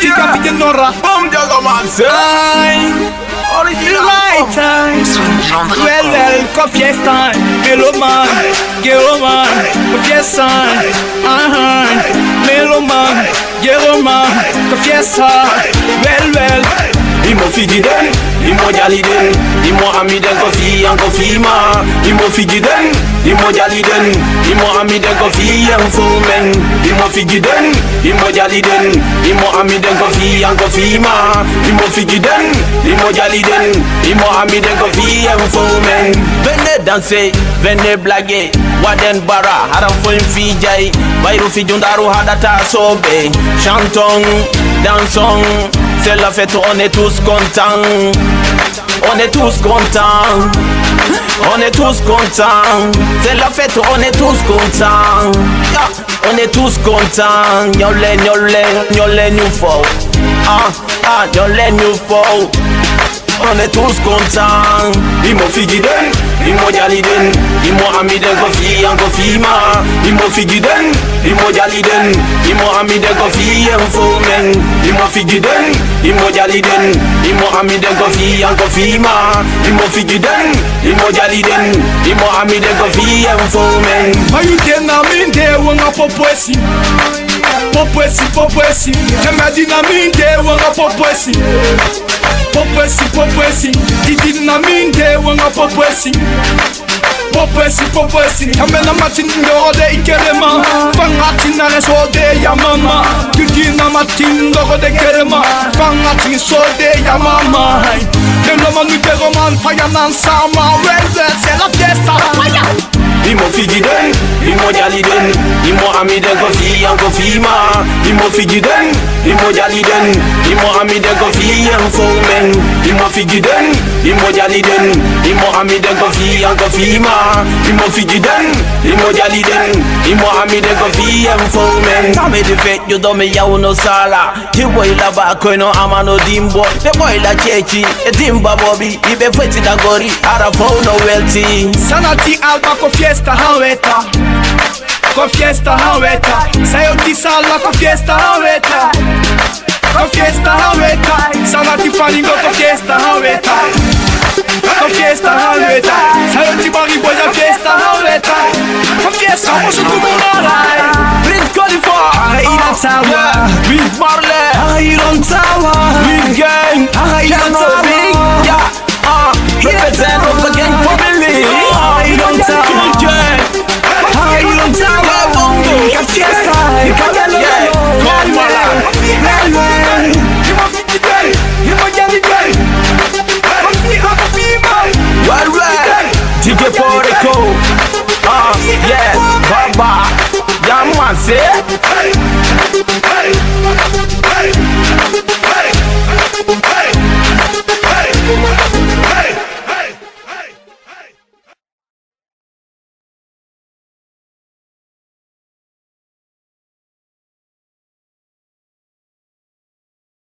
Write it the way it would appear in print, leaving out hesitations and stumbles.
figa figa nora. Bom jogo man say. Right time. Well, confiesta. Melo man, Gero man, confiesta. Melo man, Gero man, confiesta. Well. Imo figi den, imo jali den, imo ami den kofi an kofi ma. Imo figi den, imo jali den, imo ami den kofi an fumen. Imo figi den, imo jali den, imo ami den kofi an kofi ma. Imo figi den, imo jali den, imo ami den kofi an fumen. Venez danser, venez blaguer, waden bara, haram fo fijay. Bayru fi jundaru hadata sobe. Chantons, dansons. C'est la fête, on est tous contents. On est tous contents. On est tous contents. C'est la fête, on est tous contents. On est tous contents. Nyole new fall. Nyole new fall. On est tous contents. Imo figi den, imo jali den, imo ami den kofi an kofi ma. Imo figi den, imo jali den, imo ami den kofi an fumen. Imo figi den, imo jali den, imo ami den kofi an kofi ma. Imo figi den, imo jali den, imo ami den kofi an fumen. Ayu den na minde wanga popwesi. Popwesi. Jamadi na minde wanga popwesi. Popwesi. Didi na minde wanga popwesi. Kamena matin ngode ikerema. Fangatin na resode ya mama. Didi na matin ngode kerema. Fangatin sode ya mama. Deno manu tego man fayanan sama. Well, c'est la fiesta. Imo figi den, imo jali den, imo ami den kofi an kofi ma. Imo figi den, imo jali den, imo ami den kofi an fumen. Imo figi den, imo jali den, imo ami den kofi an kofi ma. Imo figi den, imo jali den, imo ami den kofi an fumen. Tame de fet you do me ya uno sala. Ki boy la ba ko no amano dimbo. The boy la chechi, e dimba bobi. Ibe feti da gori, ara fo no wealthy. Sanati alba confiesta haweta. Confiesta haweta. Sayo di sala confiesta haweta. Confiesta haweta. Sanati faningo confiesta haweta. Confiesta haweta. Sayo di bari boya fiesta haweta. Confiesta mosu kumunara. Prince Khalifa, Iron Tower. Big Marley, Iron Tower. Big Gang, Iron Tower. yeah. Represent of the gang family. Iron Tower. Iron Tower. Confiesta. DJ Portico, yeah, Baba, Yaman say.